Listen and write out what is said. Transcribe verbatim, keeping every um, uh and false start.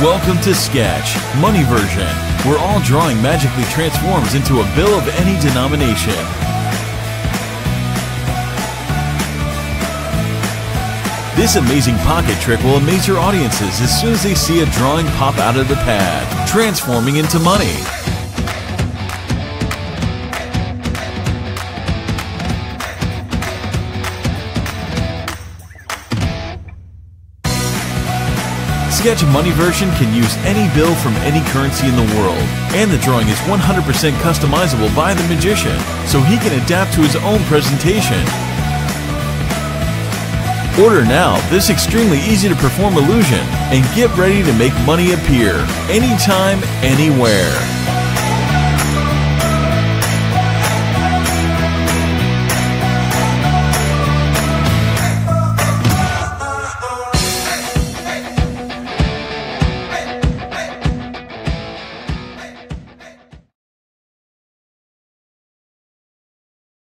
Welcome to Sketch, Money Version, where all drawing magically transforms into a bill of any denomination. This amazing pocket trick will amaze your audiences as soon as they see a drawing pop out of the pad, transforming into money. Sketch Money Version can use any bill from any currency in the world, and the drawing is one hundred percent customizable by the magician, so he can adapt to his own presentation. Order now this extremely easy to perform illusion and get ready to make money appear anytime, anywhere.